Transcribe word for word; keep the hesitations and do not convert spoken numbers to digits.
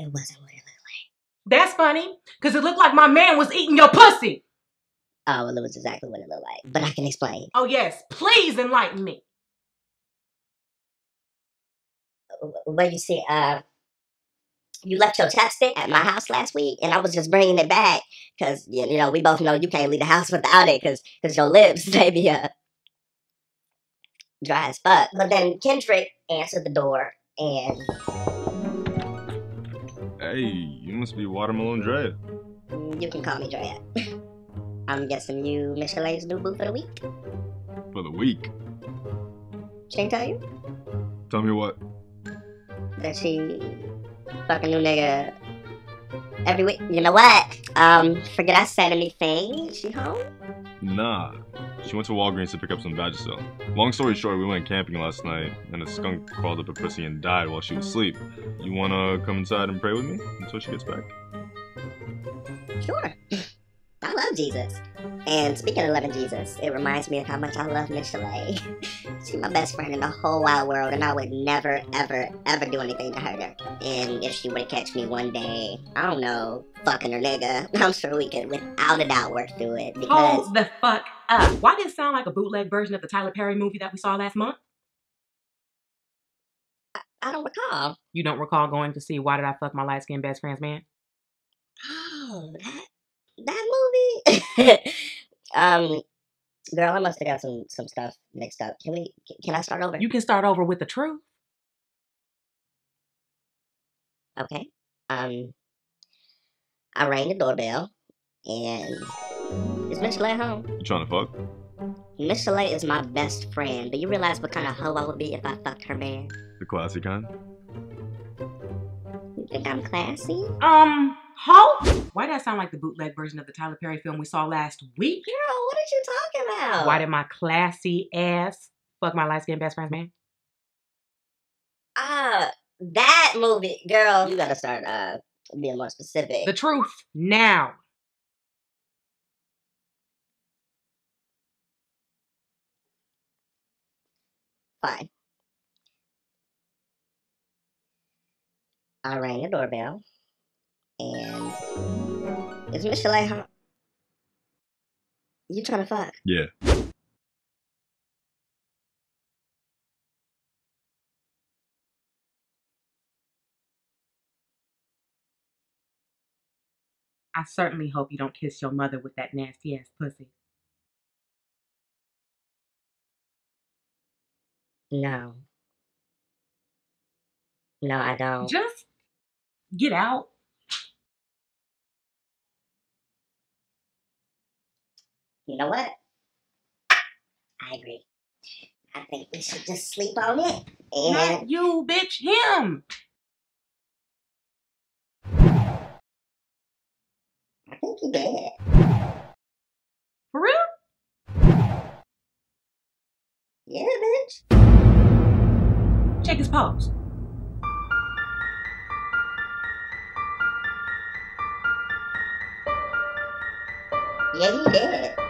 It wasn't what it looked like. That's funny, because it looked like my man was eating your pussy. Oh, well, it was exactly what it looked like. But I can explain. Oh, yes. Please enlighten me. Well, you see, uh, you left your chapstick at my house last week, and I was just bringing it back, because, you know, we both know you can't leave the house without it, because because your lips, they be, uh, dry as fuck. But then Kendrick answered the door, and... Hey, you must be Watermelondrea. You can call me Drea. I'm guessing you Michellé's new boo for the week? For the week? She ain't tell you? Tell me what? That she fuck a new nigga every week. You know what? Um, forget I said anything. She home? Nah. She went to Walgreens to pick up some Vagisil. Long story short, we went camping last night, and a skunk crawled up her pussy and died while she was asleep. You wanna come inside and pray with me until she gets back? Sure. I love Jesus. And speaking of loving Jesus, it reminds me of how much I love Michellé. She's my best friend in the whole wide world, and I would never, ever, ever do anything to hurt her. And if she were to catch me one day, I don't know, fucking her nigga, I'm sure we could, without a doubt, work through it. Because... Hold the fuck up. Why did it sound like a bootleg version of the Tyler Perry movie that we saw last month? I, I don't recall. You don't recall going to see Why Did I Fuck My Light-Skinned Best Friend's Man? Oh, that... that movie? um, girl, I must have got some some stuff mixed up. Can we? Can I start over? You can start over with the truth. Okay. Um, I rang the doorbell, and is Michellé home? You trying to fuck? Michellé is my best friend. Do you realize what kind of hoe I would be if I fucked her man? The classy kind? You think I'm classy? Um, hoe? Why did that sound like the bootleg version of the Tyler Perry film we saw last week? Girl, what are you talking about? Why did my classy ass fuck my light-skinned best friend's man? Ah, that movie. Girl, you gotta start uh being more specific. The truth, now. Fine. I rang the doorbell, and is Michellé home? You trying to fuck? Yeah. I certainly hope you don't kiss your mother with that nasty ass pussy. No. No, I don't. Just get out. You know what? I agree. I think we should just sleep on it. And Not you, bitch, him. I think he did. For real? Yeah, bitch. Check his pulse. Yeah, he did.